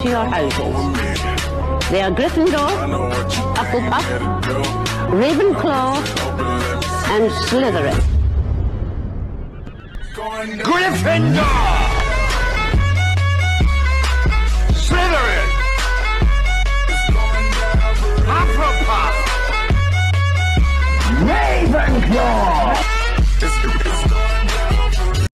to your houses. They are Gryffindor, Hufflepuff, Ravenclaw, and Slytherin. Gryffindor!